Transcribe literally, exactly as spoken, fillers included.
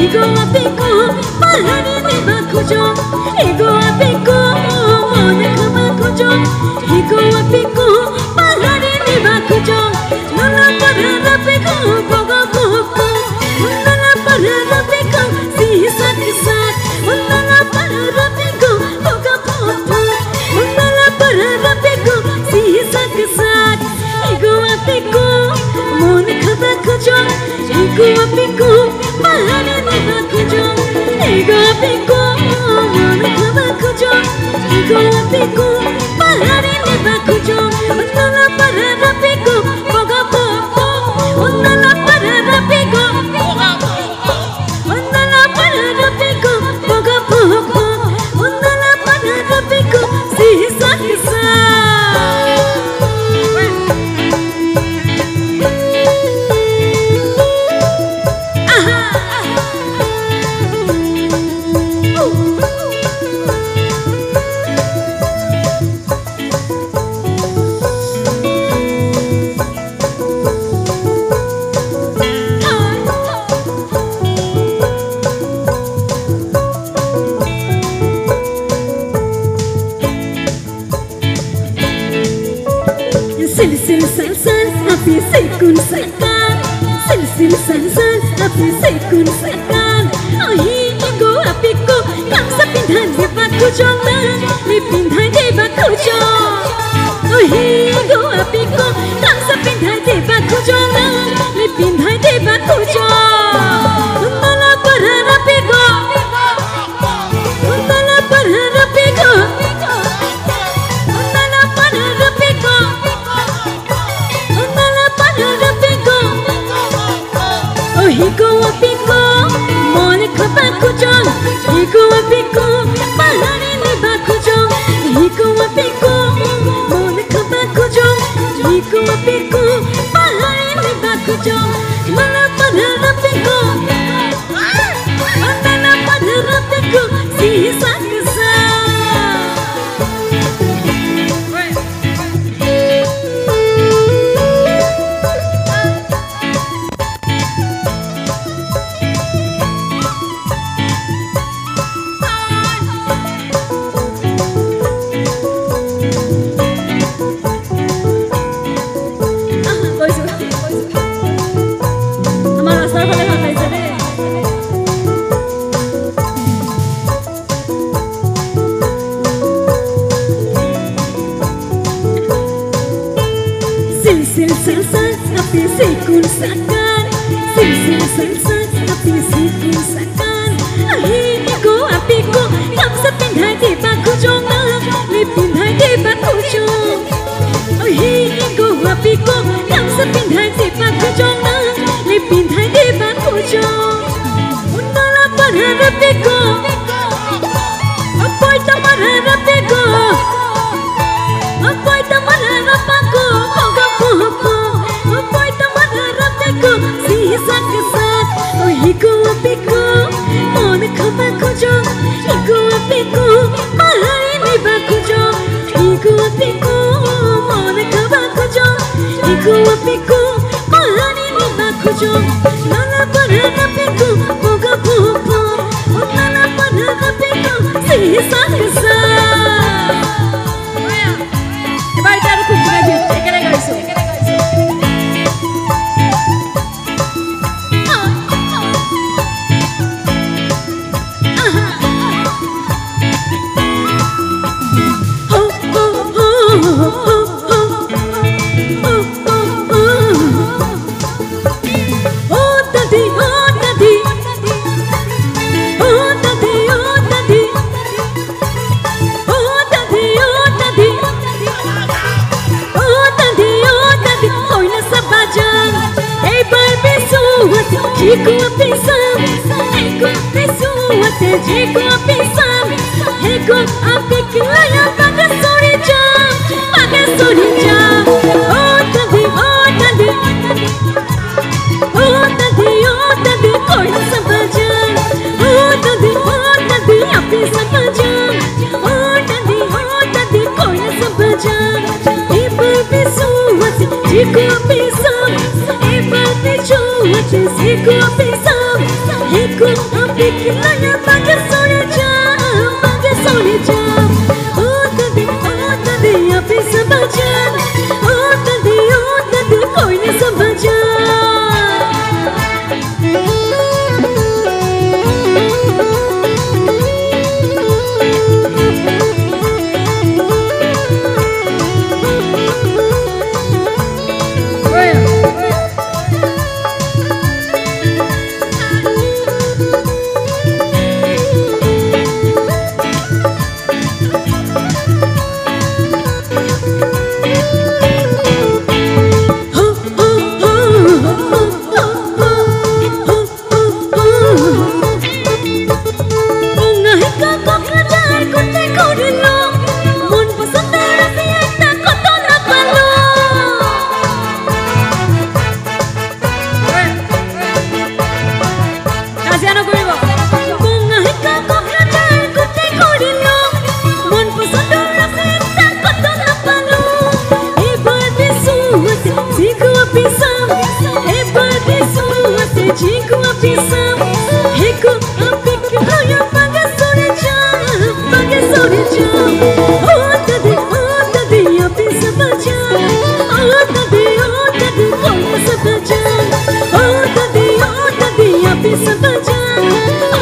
Ego apiku palari ni bakujo. Ego apiku mone kamakujo. Ego apiku palari ni bakujo. Nala para rapiku boga boga. Nala para rapiku sisa sisa. Nala para rapiku boga boga. Nala para rapiku sisa sisa. Ego apiku mone kamakujo. Ego apiku palari ni bakujo. Ego apiku mone kamakujo. Ego apiku palari ni bakujo. Nala para rapiku boga boga. Nala para rapiku boga boga. Nala para rapiku boga boga. Nala para rapiku sisa sisa. Sil sil san san api sekun sekan. Sil sil san san api sekun sekan. Ahi ego apiku kang sepindah di bakujo li pindah di bakujo. Ahi ego apiku kang sepindah di bakujo li pindah di bakujo. Nala para rapiku. Nala para rapiku. Nala para rapiku. Ego apiku mone kamakujo. Ego apiku palari ni bakujo. Ego apiku mone kamakujo. Ego apiku palari ni bakujo. Nala para rapiku. Nala para rapiku sisa sisa. Sil sil san san api sekun sekan. Sil sil san san api sekun sekan. Ahi ego apiku kang sepindah di bakujo li pindah di bakujo. Ahi ego apiku kang sepindah di bakujo li pindah di bakujo. Nala para rapiku. Apoy tamara rapiku. Apoy tamara rapaku. Apoy tamara rapiku sisa sisa. Ego apiku mone kamakujo. Ego apiku palari ni bakujo. Ego apiku mone kamakujo. Ego apiku palari ni bakujo. Nala para rapiku boga boga. Nala para rapiku sisa sisa. Vai dar o cubo, né, gente? Que legal isso. Digo a pensar, ego a pessoa, te digo a pensar, ego a pequena paga sorija, paga sorija. Oh tadi, oh tadi, oh tadi, oh tadi, coisa sabajan. Oh tadi, oh tadi, api sabajan. Oh tadi, oh tadi, coisa sabajan. Ego a pessoa, te digo a pensar, ego a pessoa, te digo a pensar, ego Aku api kilanya bagai sore jam, bagai sore jam. Oh tadi, oh tadi api sebajan. Oh tadi, oh tadi koinnya sebajan. Jiku api sam, heku api kilanya bagai sore jam, bagai sore jam. Oh tadi, oh tadi api sebajan. Oh tadi, oh tadi koinnya sebajan. Oh tadi, oh tadi api sebajan.